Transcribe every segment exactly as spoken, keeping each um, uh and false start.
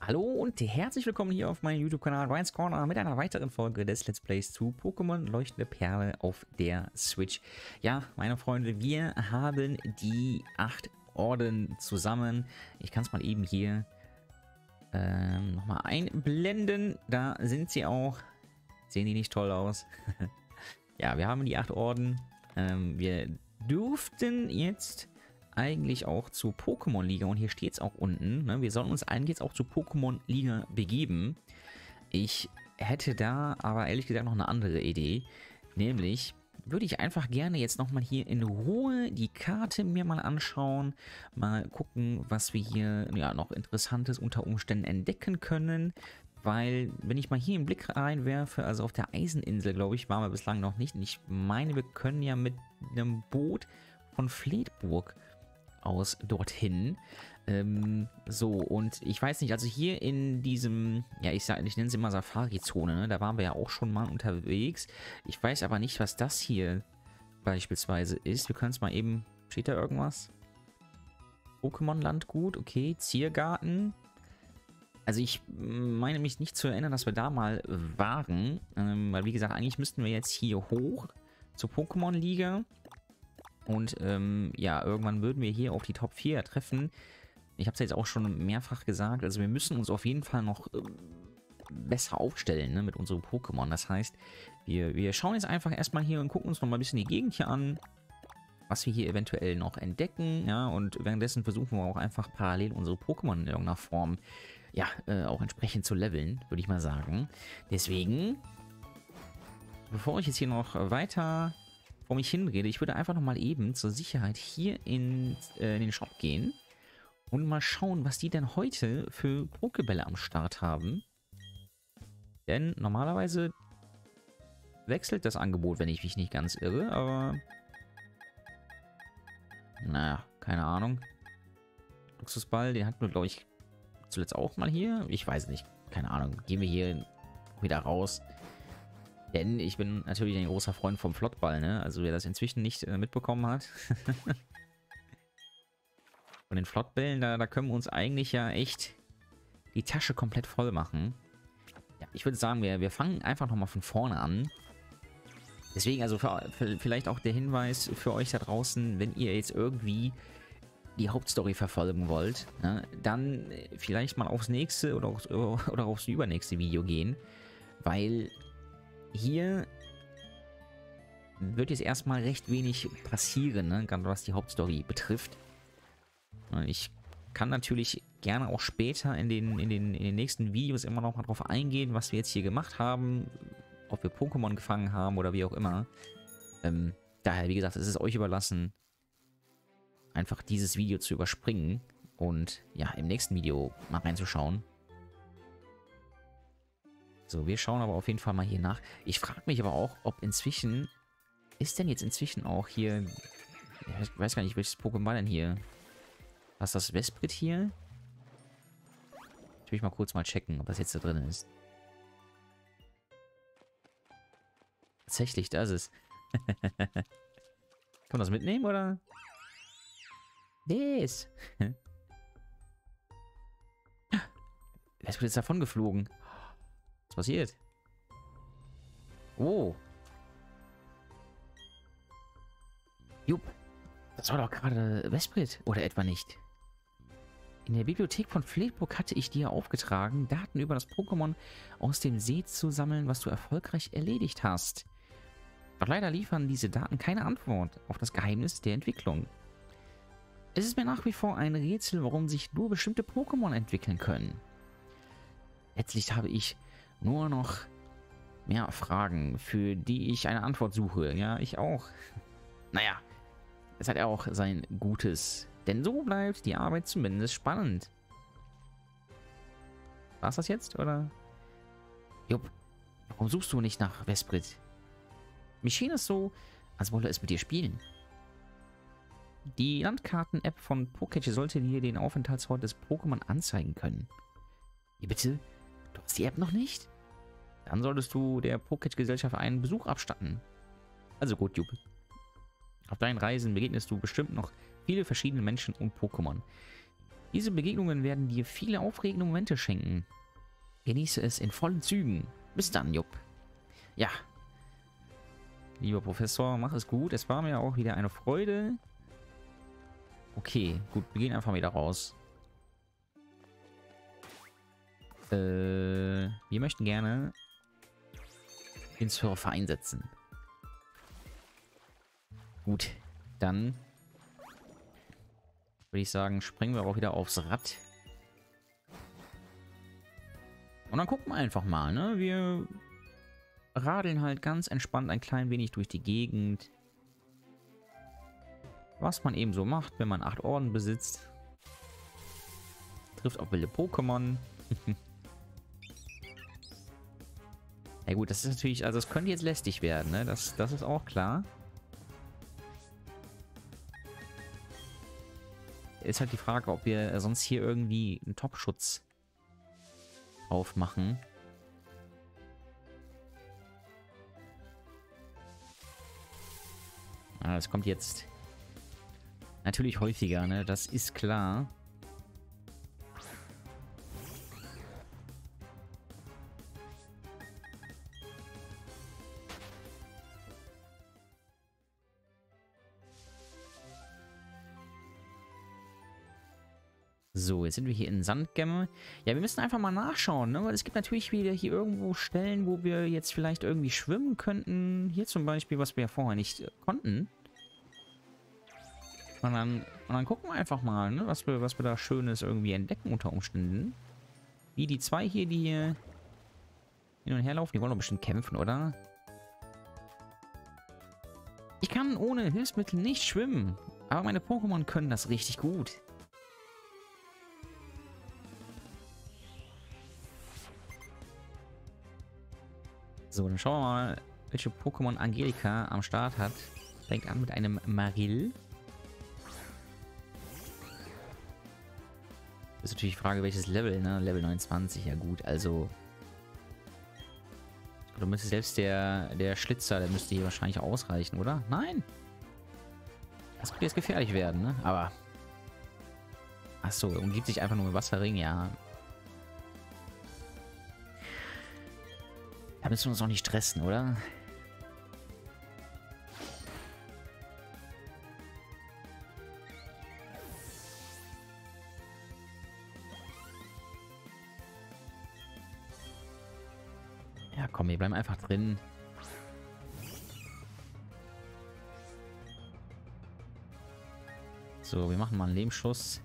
Hallo und herzlich willkommen hier auf meinem YouTube-Kanal Ryan's Corner mit einer weiteren Folge des Let's Plays zu Pokémon Leuchtende Perle auf der Switch. Ja, meine Freunde, wir haben die acht Orden zusammen. Ich kann es mal eben hier ähm, nochmal einblenden. Da sind sie auch. Sehen die nicht toll aus? Ja, wir haben die acht Orden. Ähm, wir durften jetzt eigentlich auch zu Pokémon Liga und hier steht es auch unten, ne? Wir sollen uns eigentlich jetzt auch zu Pokémon Liga begeben. Ich hätte da aber ehrlich gesagt noch eine andere Idee, nämlich würde ich einfach gerne jetzt nochmal hier in Ruhe die Karte mir mal anschauen, mal gucken, was wir hier ja noch Interessantes unter Umständen entdecken können, weil wenn ich mal hier einen Blick reinwerfe, also auf der Eiseninsel, glaube ich, waren wir bislang noch nicht und ich meine, wir können ja mit einem Boot von Fleetburg aus dorthin. Ähm, so, und ich weiß nicht, also hier in diesem, ja, ich sag, ich nenne es immer Safari-Zone, ne? Da waren wir ja auch schon mal unterwegs. Ich weiß aber nicht, was das hier beispielsweise ist. Wir können es mal eben, steht da irgendwas? Pokémon-Landgut, okay, Ziergarten. Also ich meine mich nicht zu erinnern, dass wir da mal waren, ähm, weil wie gesagt, eigentlich müssten wir jetzt hier hoch zur Pokémon-Liga. Und ähm, ja, irgendwann würden wir hier auf die Top vier treffen. Ich habe es jetzt auch schon mehrfach gesagt. Also wir müssen uns auf jeden Fall noch äh, besser aufstellen, ne, mit unseren Pokémon. Das heißt, wir, wir schauen jetzt einfach erstmal hier und gucken uns noch mal ein bisschen die Gegend hier an. Was wir hier eventuell noch entdecken. Ja, und währenddessen versuchen wir auch einfach parallel unsere Pokémon in irgendeiner Form ja, äh, auch entsprechend zu leveln, würde ich mal sagen. Deswegen, bevor ich jetzt hier noch weiter vor mich hinrede, ich würde einfach noch mal eben zur Sicherheit hier in, äh, in den Shop gehen und mal schauen, was die denn heute für Pokébälle am Start haben. Denn normalerweise wechselt das Angebot, wenn ich mich nicht ganz irre, aber naja, keine Ahnung. Luxusball, den hatten wir, glaube ich, zuletzt auch mal hier. Ich weiß nicht, keine Ahnung. Gehen wir hier wieder raus. Denn ich bin natürlich ein großer Freund vom Flottball, ne? Also wer das inzwischen nicht äh, mitbekommen hat. Von den Flottbällen, da, da können wir uns eigentlich ja echt die Tasche komplett voll machen. Ja, ich würde sagen, wir, wir fangen einfach nochmal von vorne an. Deswegen also für, für, vielleicht auch der Hinweis für euch da draußen, wenn ihr jetzt irgendwie die Hauptstory verfolgen wollt, ne, dann vielleicht mal aufs nächste oder aufs, oder aufs übernächste Video gehen. Weil hier wird jetzt erstmal recht wenig passieren, ne? Gerade was die Hauptstory betrifft. Ich kann natürlich gerne auch später in den, in den, in den nächsten Videos immer noch mal drauf eingehen, was wir jetzt hier gemacht haben, ob wir Pokémon gefangen haben oder wie auch immer. Ähm, daher, wie gesagt, es ist euch überlassen, einfach dieses Video zu überspringen und ja, im nächsten Video mal reinzuschauen. So, wir schauen aber auf jeden Fall mal hier nach. Ich frage mich aber auch, ob inzwischen... Ist denn jetzt inzwischen auch hier... Ich weiß gar nicht, welches Pokémon denn hier... Was ist das Vesprit hier? Ich will mal kurz mal checken, ob das jetzt da drin ist. Tatsächlich, da ist es. Kann man das mitnehmen, oder? Das. Vesprit ist davon geflogen. Was passiert? Oh. Jupp. Das war doch gerade Vesprit, oder etwa nicht? In der Bibliothek von Fleetburg hatte ich dir aufgetragen, Daten über das Pokémon aus dem See zu sammeln, was du erfolgreich erledigt hast. Doch leider liefern diese Daten keine Antwort auf das Geheimnis der Entwicklung. Es ist mir nach wie vor ein Rätsel, warum sich nur bestimmte Pokémon entwickeln können. Letztlich habe ich nur noch mehr Fragen, für die ich eine Antwort suche. Ja, ich auch. Naja, es hat ja auch sein Gutes. Denn so bleibt die Arbeit zumindest spannend. War's das jetzt, oder? Jupp, warum suchst du nicht nach Vesprit? Mich schien es so, als wolle es mit dir spielen. Die Landkarten-App von Poketch sollte dir den Aufenthaltsort des Pokémon anzeigen können. Wie bitte? Du hast die App noch nicht? Dann solltest du der Poketch-Gesellschaft einen Besuch abstatten. Also gut, Jupp. Auf deinen Reisen begegnest du bestimmt noch viele verschiedene Menschen und Pokémon. Diese Begegnungen werden dir viele aufregende Momente schenken. Genieße es in vollen Zügen. Bis dann, Jupp. Ja. Lieber Professor, mach es gut. Es war mir auch wieder eine Freude. Okay, gut, wir gehen einfach wieder raus. Äh, wir möchten gerne den Surfer einsetzen. Gut, dann würde ich sagen, springen wir auch wieder aufs Rad. Und dann gucken wir einfach mal, ne? Wir radeln halt ganz entspannt ein klein wenig durch die Gegend. Was man eben so macht, wenn man acht Orden besitzt. Trifft auch wilde Pokémon. Ja gut, das ist natürlich, also es könnte jetzt lästig werden, ne? Das, das ist auch klar. Ist halt die Frage, ob wir sonst hier irgendwie einen Top-Schutz aufmachen. Ah, das kommt jetzt natürlich häufiger, ne? Das ist klar. So, jetzt sind wir hier in Sandgemme. Ja, wir müssen einfach mal nachschauen, ne? Weil es gibt natürlich wieder hier irgendwo Stellen, wo wir jetzt vielleicht irgendwie schwimmen könnten. Hier zum Beispiel, was wir ja vorher nicht äh, konnten. Und dann, und dann gucken wir einfach mal, ne? Was wir, was wir da Schönes irgendwie entdecken unter Umständen. Wie die zwei hier, die hier hin und her laufen, die wollen doch bestimmt kämpfen, oder? Ich kann ohne Hilfsmittel nicht schwimmen. Aber meine Pokémon können das richtig gut. So, dann schauen wir mal, welche Pokémon Angelika am Start hat. Fängt an mit einem Marill. Das ist natürlich die Frage, welches Level, ne? Level neunundzwanzig, ja gut, also... Du müsstest selbst der, der Schlitzer, der müsste hier wahrscheinlich ausreichen, oder? Nein! Das könnte jetzt gefährlich werden, ne? Aber... Achso, umgibt sich einfach nur mit Wasserring, ja. Da müssen wir uns auch nicht stressen, oder? Ja, komm, wir bleiben einfach drin. So, wir machen mal einen Lebensschuss.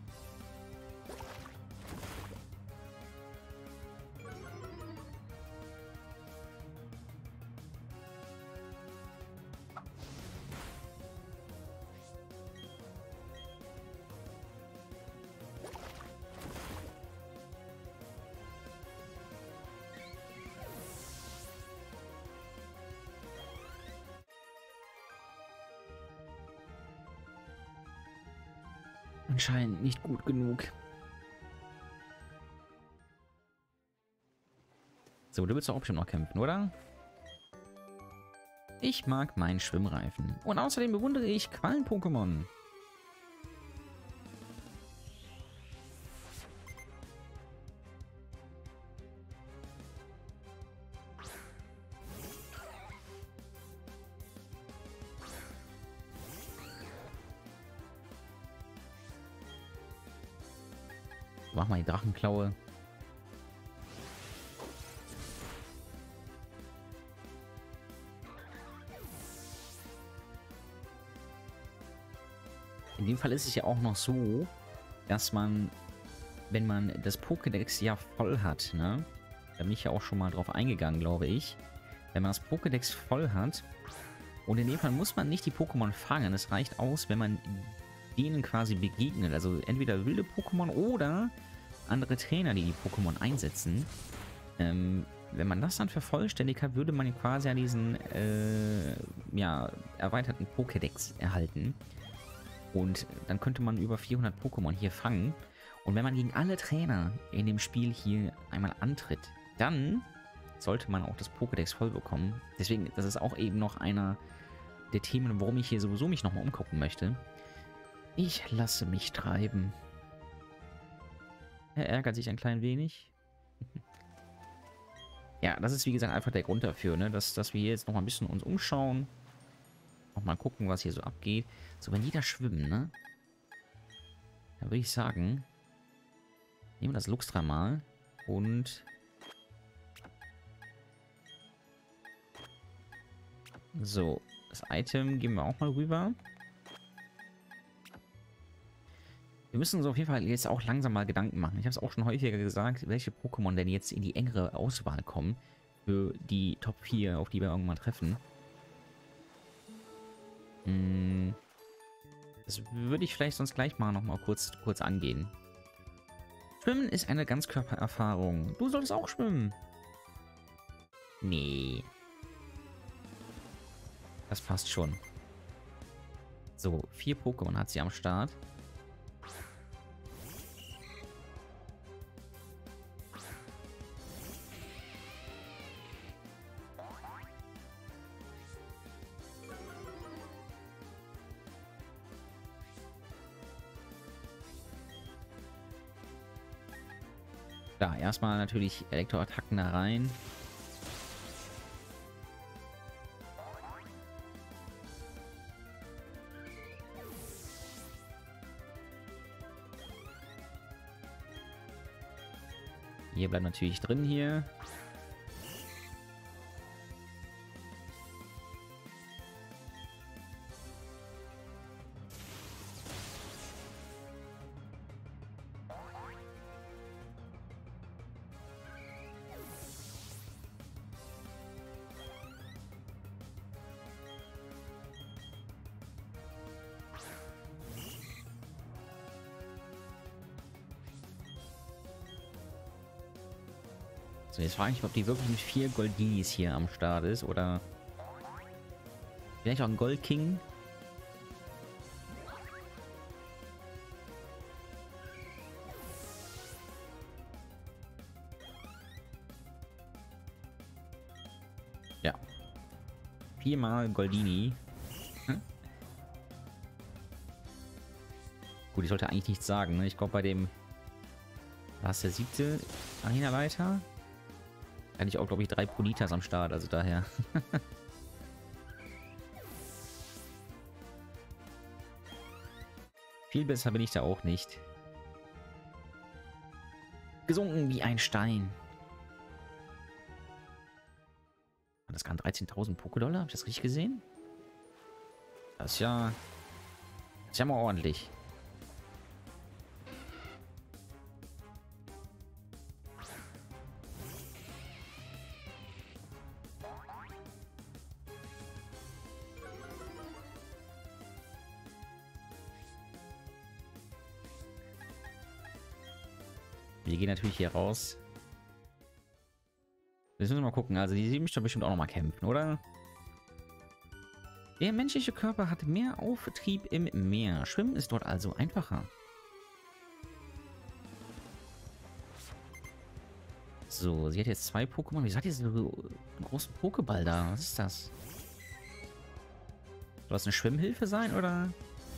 Anscheinend nicht gut genug. So, du willst doch auch schon noch kämpfen, oder? Ich mag meinen Schwimmreifen. Und außerdem bewundere ich Quallen-Pokémon. Mach mal die Drachenklaue. In dem Fall ist es ja auch noch so, dass man, wenn man das Pokédex ja voll hat, ne? Da bin ich ja auch schon mal drauf eingegangen, glaube ich. Wenn man das Pokédex voll hat, und in dem Fall muss man nicht die Pokémon fangen. Es reicht aus, wenn man denen quasi begegnet. Also entweder wilde Pokémon oder andere Trainer, die die Pokémon einsetzen. Ähm, wenn man das dann vervollständigt hat, würde man quasi ja diesen äh, ja, erweiterten Pokédex erhalten. Und dann könnte man über vierhundert Pokémon hier fangen. Und wenn man gegen alle Trainer in dem Spiel hier einmal antritt, dann sollte man auch das Pokédex voll bekommen. Deswegen, das ist auch eben noch einer der Themen, warum ich hier sowieso mich nochmal umgucken möchte. Ich lasse mich treiben. Er ärgert sich ein klein wenig. Ja, das ist wie gesagt einfach der Grund dafür, ne? dass, dass wir hier jetzt noch mal ein bisschen uns umschauen. Noch mal gucken, was hier so abgeht. So, wenn die da schwimmen, ne? Dann würde ich sagen, nehmen wir das Luxtra mal und so, das Item geben wir auch mal rüber. Wir müssen uns auf jeden Fall jetzt auch langsam mal Gedanken machen. Ich habe es auch schon häufiger gesagt, welche Pokémon denn jetzt in die engere Auswahl kommen für die Top vier, auf die wir irgendwann treffen. Hm, das würde ich vielleicht sonst gleich mal noch mal kurz, kurz angehen. Schwimmen ist eine Ganzkörpererfahrung. Du solltest auch schwimmen. Nee. Das passt schon. So, vier Pokémon hat sie am Start. Ja, erstmal natürlich Elektroattacken da rein. Hier bleibt natürlich drin hier. So, jetzt frage ich mich, ob die wirklich mit vier Goldinis hier am Start ist oder vielleicht auch ein Gold King. Ja. Viermal Goldini. Hm? Gut, ich sollte eigentlich nichts sagen, ne? Ich glaube bei dem... Was, der siebte Arena-Leiter? Da hatte ich auch, glaube ich, drei Ponitas am Start, also daher. Viel besser bin ich da auch nicht. Gesunken wie ein Stein. Das kann dreizehntausend Pokédollar, habe ich das richtig gesehen? Das ist ja... Das ist ja mal ordentlich. Wir gehen natürlich hier raus. Jetzt müssen wir mal gucken. Also die sehen mich doch bestimmt auch noch mal kämpfen, oder? Der menschliche Körper hat mehr Auftrieb im Meer. Schwimmen ist dort also einfacher. So, sie hat jetzt zwei Pokémon. Wie sagt ihr, so einen großen Pokéball da? Was ist das? Soll das eine Schwimmhilfe sein, oder?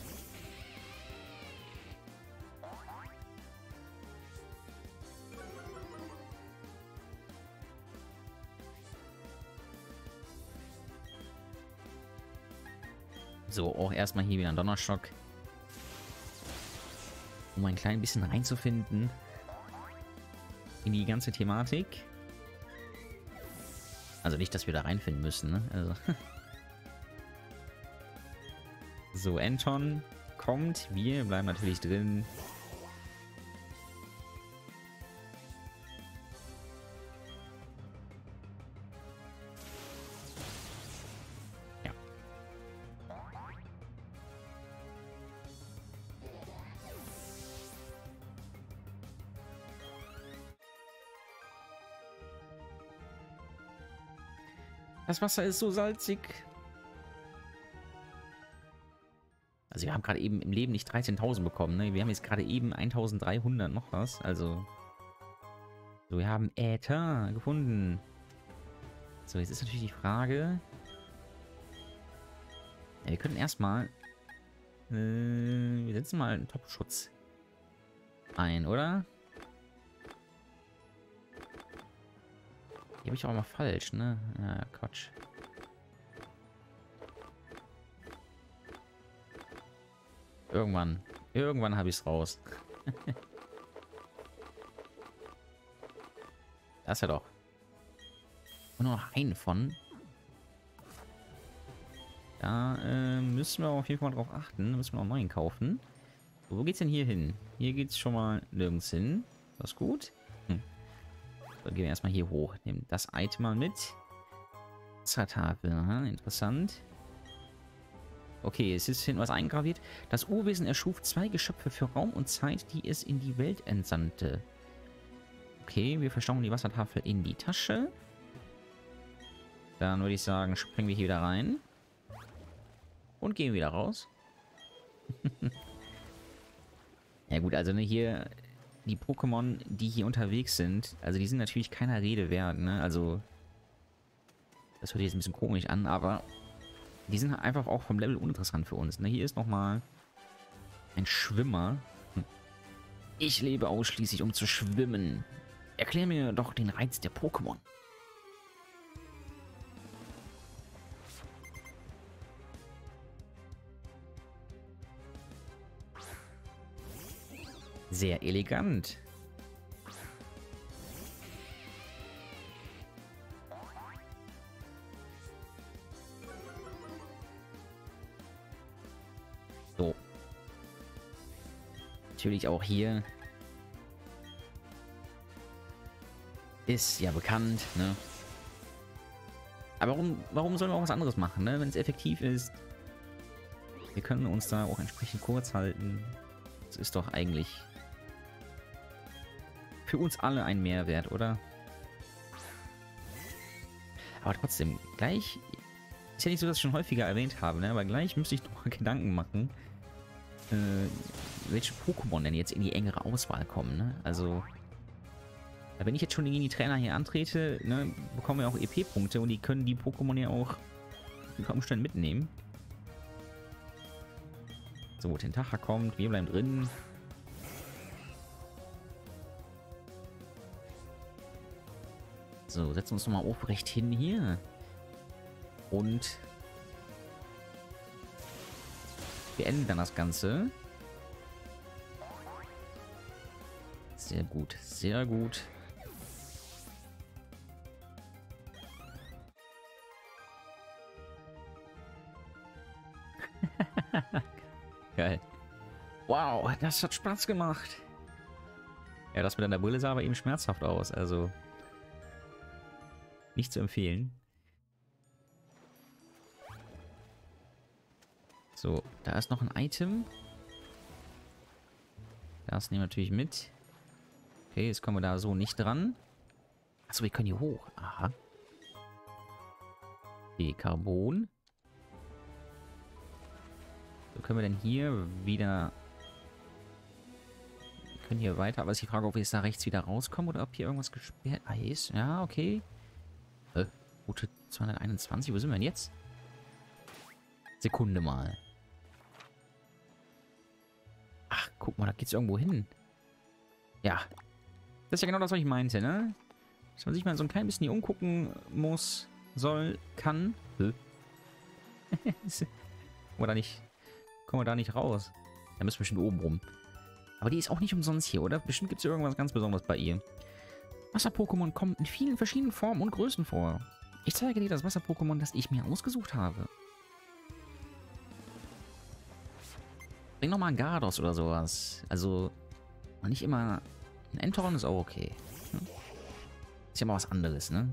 So, auch erstmal hier wieder ein Donnerschock. Um ein klein bisschen reinzufinden in die ganze Thematik. Also nicht, dass wir da reinfinden müssen, ne? Also. So, Anton kommt. Wir bleiben natürlich drin. Ja. Das Wasser ist so salzig. Also wir haben gerade eben im Leben nicht dreizehntausend bekommen, ne? Wir haben jetzt gerade eben eintausenddreihundert noch was, also... So, wir haben Äther gefunden. So, jetzt ist natürlich die Frage... Ja, wir können erstmal... Äh, wir setzen mal einen Top-Schutz ein, oder? Die habe ich auch mal falsch, ne? Ja, Quatsch. Irgendwann. Irgendwann habe ich es raus. Das ist ja doch. Und nur noch einen von. Da äh, müssen wir auf jeden Fall drauf achten. Da müssen wir noch einen neuen kaufen. So, wo geht's denn hier hin? Hier geht's schon mal nirgends hin. Das ist gut. Hm. So, gehen wir erstmal hier hoch. Nehmen das Item mal mit. Wassertafel. Aha, interessant. Okay, es ist hinten was eingraviert. Das Urwesen erschuf zwei Geschöpfe für Raum und Zeit, die es in die Welt entsandte. Okay, wir verstauen die Wassertafel in die Tasche. Dann würde ich sagen, springen wir hier wieder rein. Und gehen wieder raus. Ja gut, also ne, hier die Pokémon, die hier unterwegs sind, also die sind natürlich keiner Rede wert, ne? Also das hört sich jetzt ein bisschen komisch an, aber die sind einfach auch vom Level uninteressant für uns. Ne? Hier ist nochmal ein Schwimmer. Hm. Ich lebe ausschließlich, um zu schwimmen. Erklär mir doch den Reiz der Pokémon. Sehr elegant. So. Natürlich auch hier. Ist ja bekannt, ne? Aber warum, warum sollen wir auch was anderes machen, ne? Wenn es effektiv ist. Wir können uns da auch entsprechend kurz halten. Das ist doch eigentlich für uns alle ein Mehrwert, oder? Aber trotzdem, gleich... Ist ja nicht so, dass ich schon häufiger erwähnt habe, ne? Aber gleich müsste ich noch mal Gedanken machen, äh, welche Pokémon denn jetzt in die engere Auswahl kommen, ne? Also... Wenn ich jetzt schon gegen die Trainer hier antrete, ne, bekommen wir auch E P-Punkte und die können die Pokémon ja auch unter Umständen mitnehmen. So, Tentacha kommt, wir bleiben drin. So, setzen wir uns nochmal aufrecht hin hier. Und beenden dann das Ganze. Sehr gut, sehr gut. Geil. Wow, das hat Spaß gemacht. Ja, das mit einer Brille sah aber eben schmerzhaft aus, also nicht zu empfehlen. So, da ist noch ein Item. Das nehmen wir natürlich mit. Okay, jetzt kommen wir da so nicht dran. Achso, wir können hier hoch. Aha. Okay, Carbon. So, können wir denn hier wieder... Wir können hier weiter, aber ist die Frage, ob wir jetzt da rechts wieder rauskommen oder ob hier irgendwas gesperrt ist. Ja, okay. Äh, Route zweihunderteinundzwanzig, wo sind wir denn jetzt? Sekunde mal. Ach, guck mal, da geht's irgendwo hin. Ja. Das ist ja genau das, was ich meinte, ne? Dass man sich mal so ein klein bisschen hier umgucken muss, soll, kann. Hä? Kommen wir da nicht... Kommen wir da nicht raus. Da müssen wir bestimmt oben rum. Aber die ist auch nicht umsonst hier, oder? Bestimmt gibt es irgendwas ganz Besonderes bei ihr. Wasser-Pokémon kommen in vielen verschiedenen Formen und Größen vor. Ich zeige dir das Wasser-Pokémon, das ich mir ausgesucht habe. Bring nochmal einen Gardos oder sowas. Also, nicht immer... Ein Entoron ist auch okay. Hm? Ist ja mal was anderes, ne?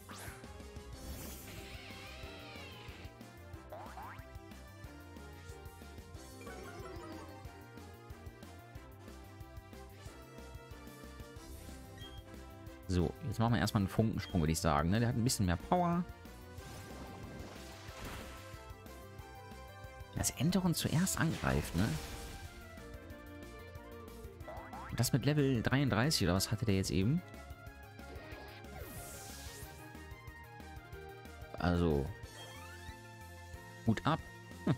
So, jetzt machen wir erstmal einen Funkensprung, würde ich sagen. Ne? Der hat ein bisschen mehr Power. Das Entoron zuerst angreift, ne? Das mit Level dreiunddreißig, oder was hatte der jetzt eben? Also... Hut ab. Hm.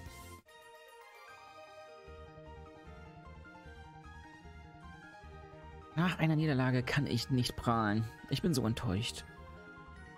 Nach einer Niederlage kann ich nicht prahlen. Ich bin so enttäuscht.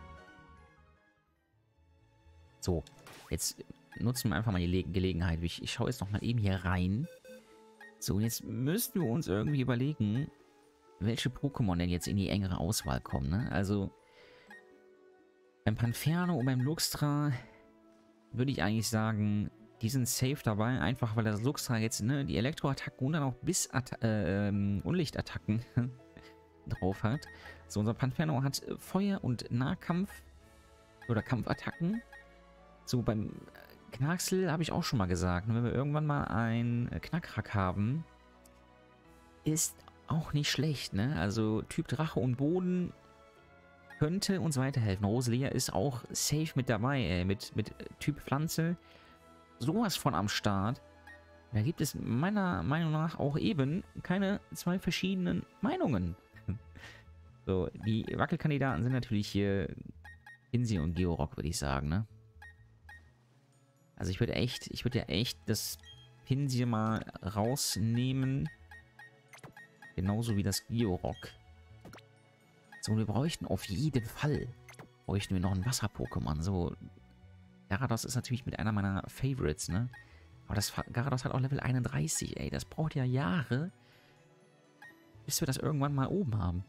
So, jetzt nutzen wir einfach mal die Le Gelegenheit. Ich, ich schaue jetzt noch mal eben hier rein. So, jetzt müssten wir uns irgendwie überlegen, welche Pokémon denn jetzt in die engere Auswahl kommen, ne? Also, beim Panferno und beim Luxtra würde ich eigentlich sagen, die sind safe dabei, einfach weil das Luxtra jetzt, ne, die Elektroattacken und dann auch bis äh, ähm, Unlichtattacken drauf hat. So, unser Panferno hat Feuer- und Nahkampf oder Kampfattacken. So, beim Knacksel habe ich auch schon mal gesagt, wenn wir irgendwann mal ein Knackrack haben, ist auch nicht schlecht, ne? Also Typ Drache und Boden könnte uns weiterhelfen. Roselia ist auch safe mit dabei, ey, mit, mit Typ Pflanze. Sowas von am Start. Da gibt es meiner Meinung nach auch eben keine zwei verschiedenen Meinungen. So, die Wackelkandidaten sind natürlich hier Pinsir und Georock, würde ich sagen, ne? Also ich würde echt, ich würde ja echt das Pinsir mal rausnehmen. Genauso wie das Georock. So, wir bräuchten auf jeden Fall, bräuchten wir noch ein Wasser-Pokémon. So, Gyarados ist natürlich mit einer meiner Favorites, ne? Aber das Gyarados hat auch Level einunddreißig, ey. Das braucht ja Jahre, bis wir das irgendwann mal oben haben.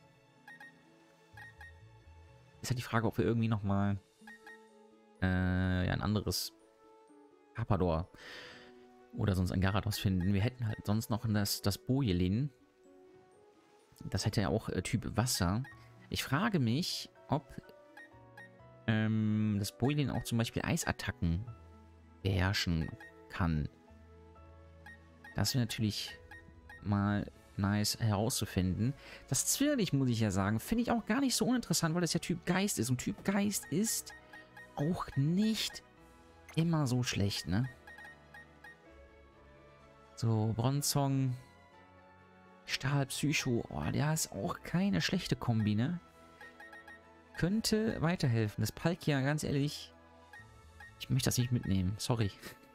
Ist halt die Frage, ob wir irgendwie nochmal äh, ja, ein anderes Carpador oder sonst ein Gyarados finden. Wir hätten halt sonst noch das, das Bojelin. Das hätte ja auch äh, Typ Wasser. Ich frage mich, ob ähm, das Bojelin auch zum Beispiel Eisattacken beherrschen kann. Das wäre natürlich mal nice herauszufinden. Das Zwirrlich, muss ich ja sagen, finde ich auch gar nicht so uninteressant, weil das ja Typ Geist ist. Und Typ Geist ist auch nicht immer so schlecht, ne? So, Bronzong, Stahl, Psycho, oh, der ist auch keine schlechte Kombi, ne? Könnte weiterhelfen. Das Palkia, ganz ehrlich, ich möchte das nicht mitnehmen, sorry.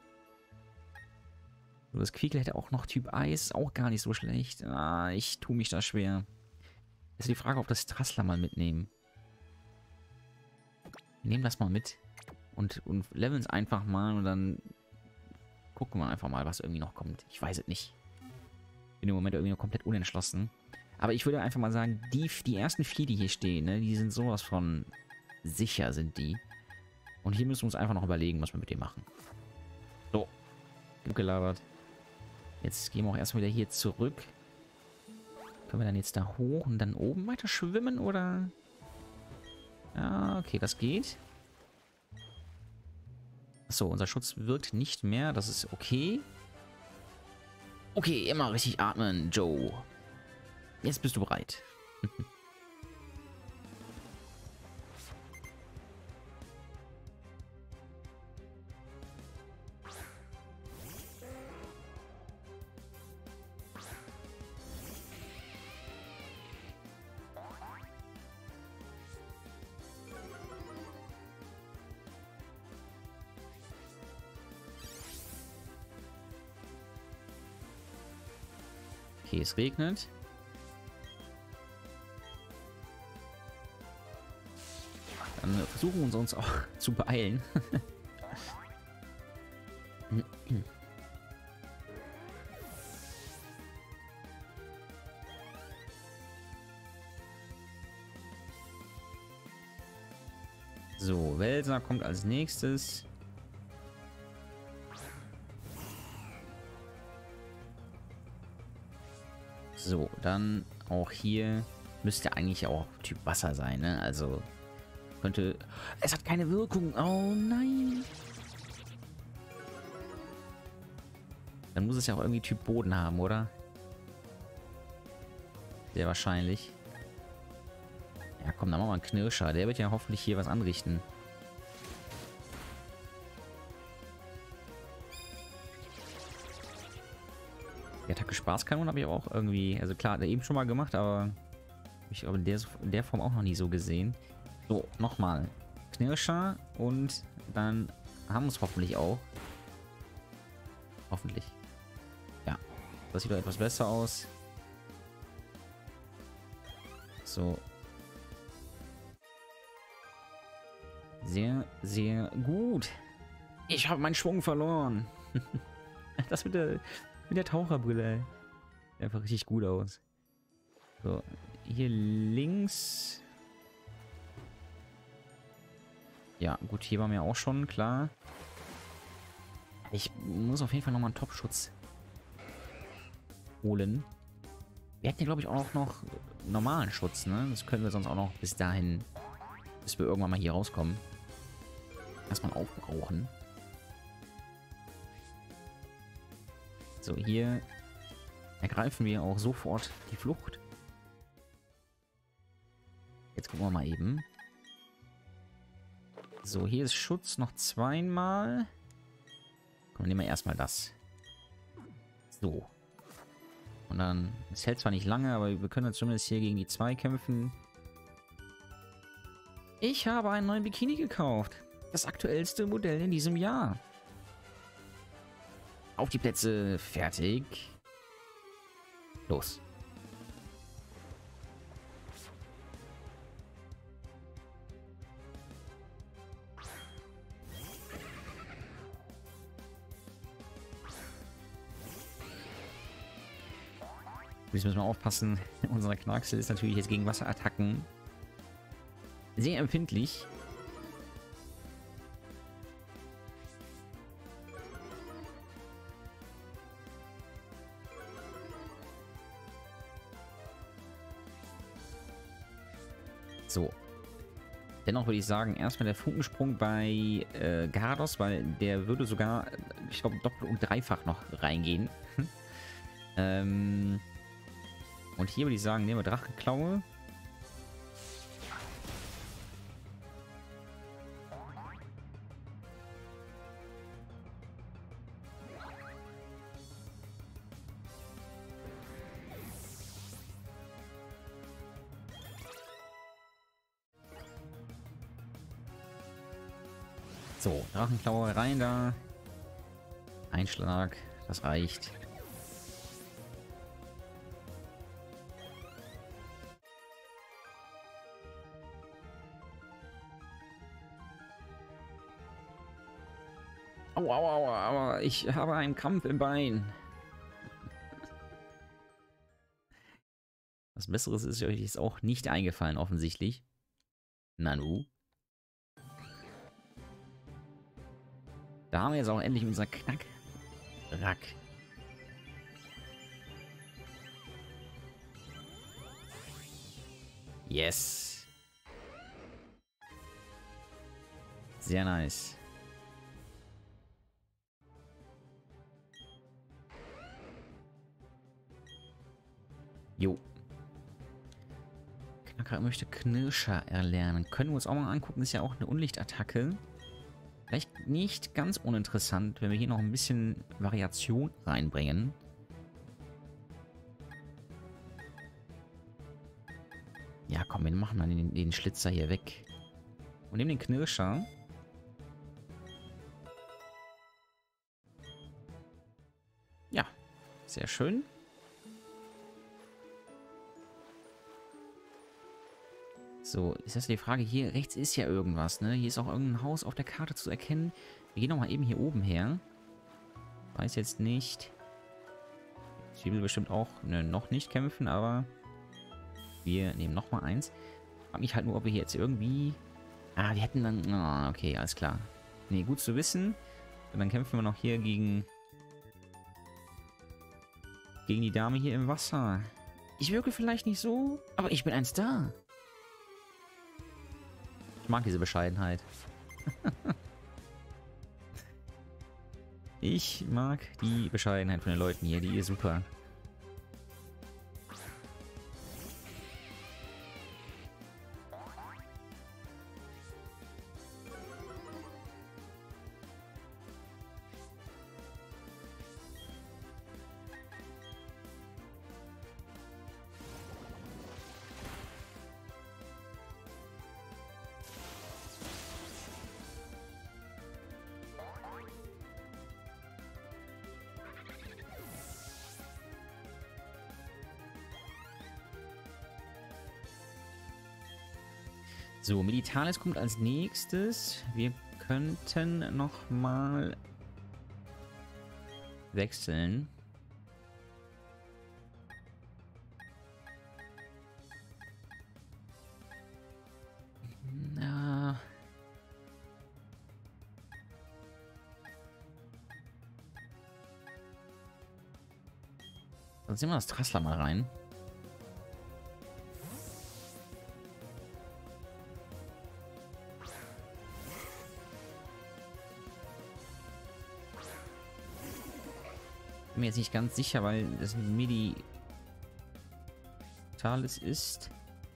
So, das Quiekle hätte auch noch Typ Eis, auch gar nicht so schlecht. Ah, ich tue mich da schwer. Ist die Frage, ob das Trassler mal mitnehmen. Wir nehmen das mal mit und, und leveln es einfach mal und dann gucken wir einfach mal, was irgendwie noch kommt. Ich weiß es nicht. Bin im Moment irgendwie noch komplett unentschlossen. Aber ich würde einfach mal sagen, die, die ersten vier, die hier stehen, ne, die sind sowas von sicher, sind die. Und hier müssen wir uns einfach noch überlegen, was wir mit dem machen. So, genug gelabert. Jetzt gehen wir auch erstmal wieder hier zurück. Können wir dann jetzt da hoch und dann oben weiter schwimmen, oder? Ja, okay, das geht. Achso, unser Schutz wirkt nicht mehr. Das ist okay. Okay, immer richtig atmen, Joe. Jetzt bist du bereit. Okay, es regnet. Dann versuchen wir uns auch zu beeilen. So, Welser kommt als nächstes. So, dann auch hier müsste eigentlich auch Typ Wasser sein, ne? Also könnte... Es hat keine Wirkung. Oh nein. Dann muss es ja auch irgendwie Typ Boden haben, oder? Sehr wahrscheinlich. Ja, komm, dann machen wir einen Knirscher. Der wird ja hoffentlich hier was anrichten. Die Attacke Spaßkanone habe ich auch irgendwie... Also klar, hat er eben schon mal gemacht, aber... Habe ich aber in der, in der Form auch noch nie so gesehen. So, nochmal. Knirscher und dann haben wir es hoffentlich auch. Hoffentlich. Ja. Das sieht doch etwas besser aus. So. Sehr, sehr gut. Ich habe meinen Schwung verloren. Das mit der, mit der Taucherbrille, ey. Sieht einfach richtig gut aus. So, hier links. Ja, gut, hier waren wir auch schon, klar. Ich muss auf jeden Fall nochmal einen Top-Schutz holen. Wir hätten hier, glaube ich, auch noch normalen Schutz, ne? Das können wir sonst auch noch bis dahin, bis wir irgendwann mal hier rauskommen. Erstmal aufbrauchen. So, hier ergreifen wir auch sofort die Flucht. Jetzt gucken wir mal eben. So, hier ist Schutz noch zweimal. Komm, nehmen wir erstmal das. So. Und dann, es hält zwar nicht lange, aber wir können jetzt zumindest hier gegen die zwei kämpfen. Ich habe einen neuen Bikini gekauft. Das aktuellste Modell in diesem Jahr. Auf die Plätze, fertig. Los. Jetzt müssen wir aufpassen. Unser Knacksel ist natürlich jetzt gegen Wasserattacken sehr empfindlich. So. Dennoch würde ich sagen, erstmal der Funkensprung bei äh, Garados, weil der würde sogar, ich glaube, doppelt und dreifach noch reingehen. ähm... Und hier würde ich sagen, nehmen wir Drachenklaue. So, Drachenklaue rein da. Einschlag, das reicht. Aua, aua, aua, ich habe einen Krampf im Bein. Was Besseres ist euch jetzt auch nicht eingefallen, offensichtlich. Nanu. Da haben wir jetzt auch endlich unser Knackrack. Yes. Sehr nice. Jo. Knacker möchte Knirscher erlernen. Können wir uns auch mal angucken. Ist ja auch eine Unlichtattacke. Vielleicht nicht ganz uninteressant, wenn wir hier noch ein bisschen Variation reinbringen. Ja, komm, wir machen dann den, den Schlitzer hier weg. Und nehmen den Knirscher. Ja, sehr schön. So, ist das die Frage, hier rechts ist ja irgendwas, ne? Hier ist auch irgendein Haus auf der Karte zu erkennen. Wir gehen nochmal eben hier oben her. Weiß jetzt nicht. Sie will bestimmt auch ne, noch nicht kämpfen, aber wir nehmen nochmal eins. Ich frage mich halt nur, ob wir hier jetzt irgendwie... Ah, wir hätten dann... Oh, okay, alles klar. Ne, gut zu wissen. Und dann kämpfen wir noch hier gegen... Gegen die Dame hier im Wasser. Ich wirke vielleicht nicht so, aber ich bin ein Star. Ich mag diese Bescheidenheit. Ich mag die Bescheidenheit von den Leuten hier. Die ist super. So, Militaris kommt als nächstes. Wir könnten noch mal wechseln. Na. Dann sehen wir das Trassler mal rein. Bin mir jetzt nicht ganz sicher, weil das ein Midi Talis ist.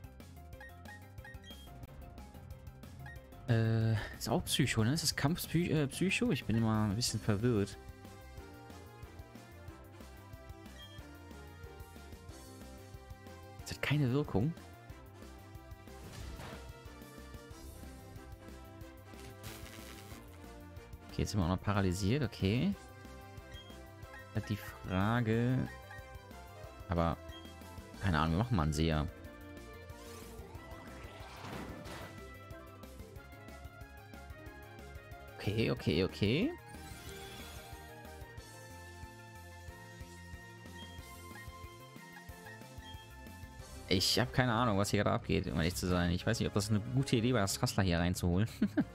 Äh, ist auch Psycho, ne? Ist das Kampf-Psycho? Ich bin immer ein bisschen verwirrt. Das hat keine Wirkung. Okay, jetzt sind wir auch noch paralysiert, okay. Hat die Frage. Aber keine Ahnung, wir machen mal einen Seher. Okay, okay, okay. Ich habe keine Ahnung, was hier gerade abgeht, um ehrlich zu sein. Ich weiß nicht, ob das eine gute Idee war, das Trassler hier reinzuholen.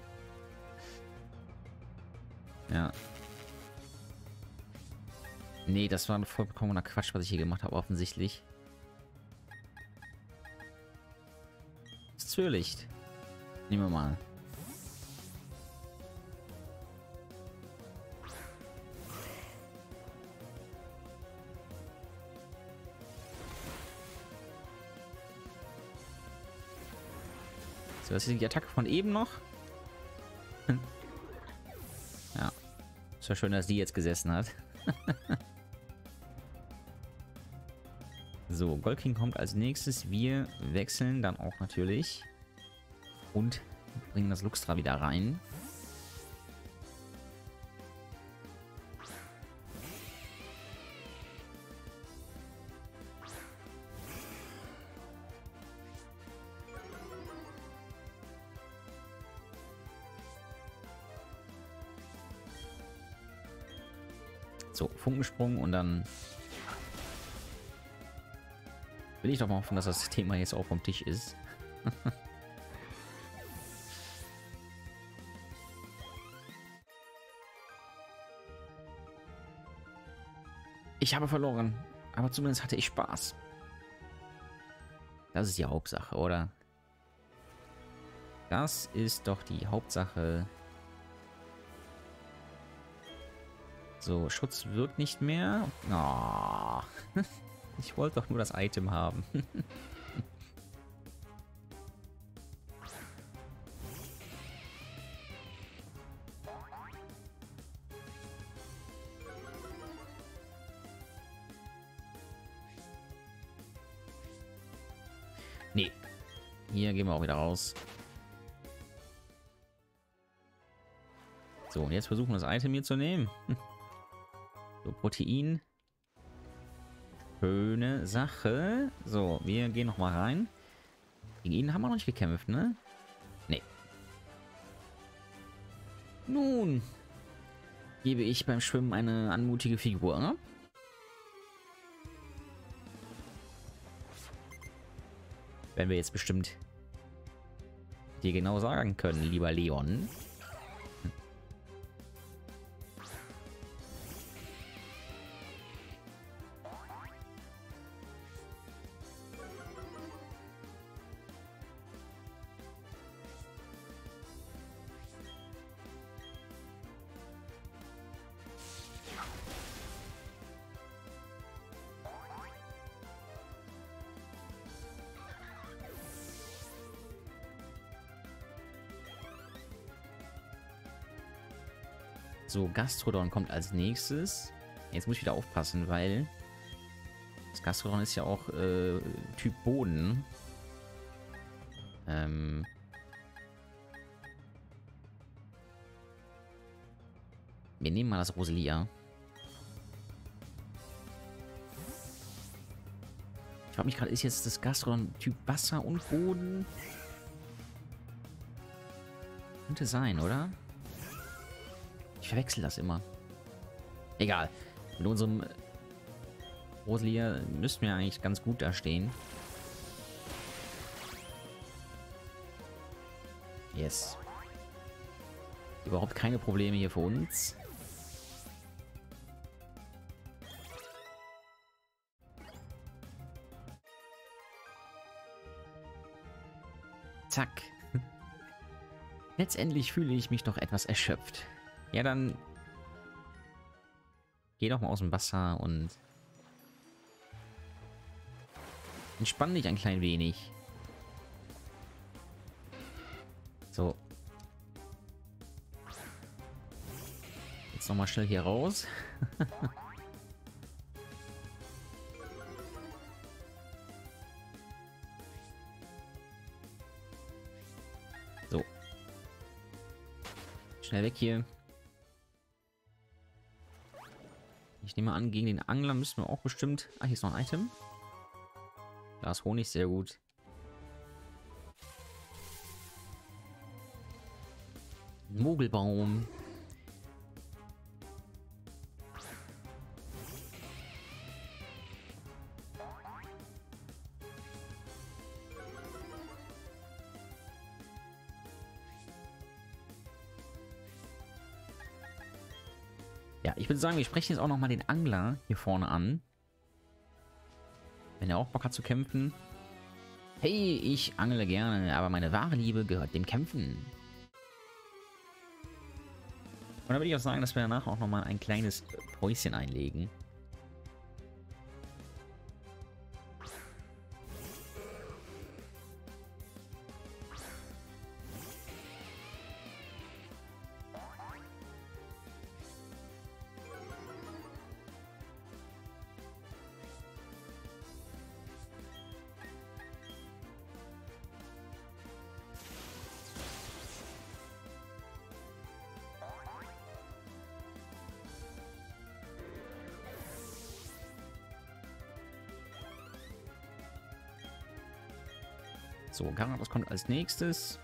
Ja. Nee, das war ein vollkommener Quatsch, was ich hier gemacht habe, offensichtlich. Das Zürlicht. Nehmen wir mal. So, das ist die Attacke von eben noch. Ja. Ist ja schön, dass die jetzt gesessen hat. So, Gold King kommt als nächstes. Wir wechseln dann auch natürlich. Und bringen das Luxtra wieder rein. So, Funkensprung und dann will ich doch mal hoffen, dass das Thema jetzt auch vom Tisch ist. Ich habe verloren, aber zumindest hatte ich Spaß. Das ist die Hauptsache, oder? Das ist doch die Hauptsache. So, Schutz wirkt nicht mehr. Oh. Ich wollte doch nur das Item haben. Nee. Hier gehen wir auch wieder raus. So, und jetzt versuchen wir das Item hier zu nehmen. So, Protein. Schöne Sache. So, wir gehen noch mal rein. Gegen ihn haben wir noch nicht gekämpft, ne? Nee. Nun gebe ich beim Schwimmen eine anmutige Figur, ne? Werden wir jetzt bestimmt dir genau sagen können, lieber Leon. So, Gastrodon kommt als nächstes. Jetzt muss ich wieder aufpassen, weil das Gastrodon ist ja auch äh, Typ Boden. Ähm Wir nehmen mal das Roselia. Ich frage mich gerade, ist jetzt das Gastrodon Typ Wasser und Boden? Könnte sein, oder? verwechsel das immer. Egal. Mit unserem Roselier müssten wir eigentlich ganz gut da stehen. Yes. Überhaupt keine Probleme hier für uns. Zack. Letztendlich fühle ich mich doch etwas erschöpft. Ja, dann geh doch mal aus dem Wasser und entspann dich ein klein wenig. So. Jetzt nochmal schnell hier raus. So. Schnell weg hier. Ich nehme an, gegen den Angler müssen wir auch bestimmt... Ah, hier ist noch ein Item. Glas Honig, sehr gut. Mogelbaum. Ja, ich würde sagen, wir sprechen jetzt auch noch mal den Angler hier vorne an. Wenn er auch Bock hat zu kämpfen. Hey, ich angle gerne, aber meine wahre Liebe gehört dem Kämpfen. Und dann würde ich auch sagen, dass wir danach auch noch mal ein kleines Päuschen einlegen. So, Gyarados kommt als nächstes.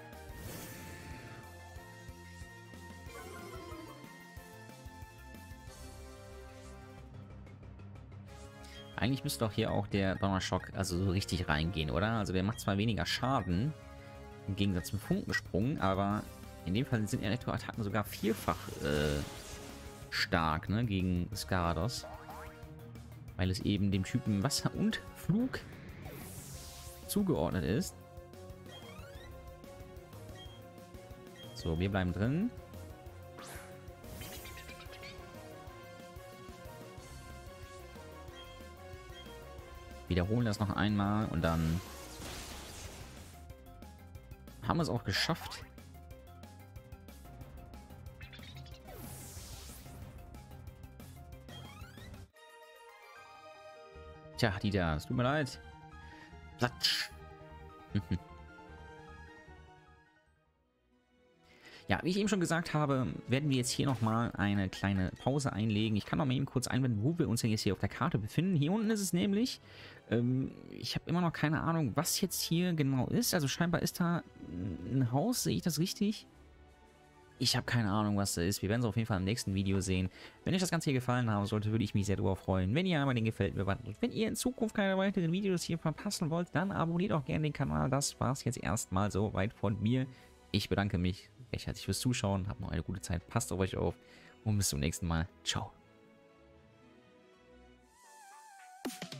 Eigentlich müsste doch hier auch der Donnerschock also so richtig reingehen, oder? Also der macht zwar weniger Schaden, im Gegensatz zum Funkensprung, aber in dem Fall sind Elektro-Attacken sogar vierfach äh, stark, ne, gegen Gyarados. Weil es eben dem Typen Wasser und Flug zugeordnet ist. So, wir bleiben drin. Wiederholen das noch einmal und dann haben wir es auch geschafft. Tja, die da, es tut mir leid. Platsch. Ja, wie ich eben schon gesagt habe, werden wir jetzt hier nochmal eine kleine Pause einlegen. Ich kann noch mal eben kurz einblenden, wo wir uns denn jetzt hier auf der Karte befinden. Hier unten ist es nämlich, ähm, ich habe immer noch keine Ahnung, was jetzt hier genau ist. Also scheinbar ist da ein Haus, sehe ich das richtig? Ich habe keine Ahnung, was da ist. Wir werden es auf jeden Fall im nächsten Video sehen. Wenn euch das Ganze hier gefallen haben sollte, würde ich mich sehr darüber freuen, wenn ihr einmal den Gefällt mir Button drückt. Wenn ihr in Zukunft keine weiteren Videos hier verpassen wollt, dann abonniert auch gerne den Kanal. Das war es jetzt erstmal soweit von mir. Ich bedanke mich recht herzlich fürs Zuschauen. Habt noch eine gute Zeit. Passt auf euch auf. Und bis zum nächsten Mal. Ciao.